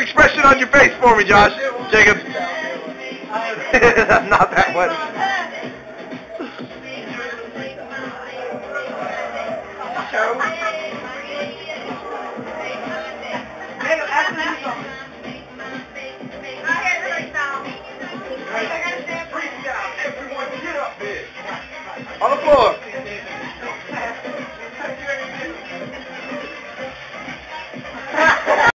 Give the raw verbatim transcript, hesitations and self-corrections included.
expression on your face for me, Josh. Jacob. Not that one. On the floor.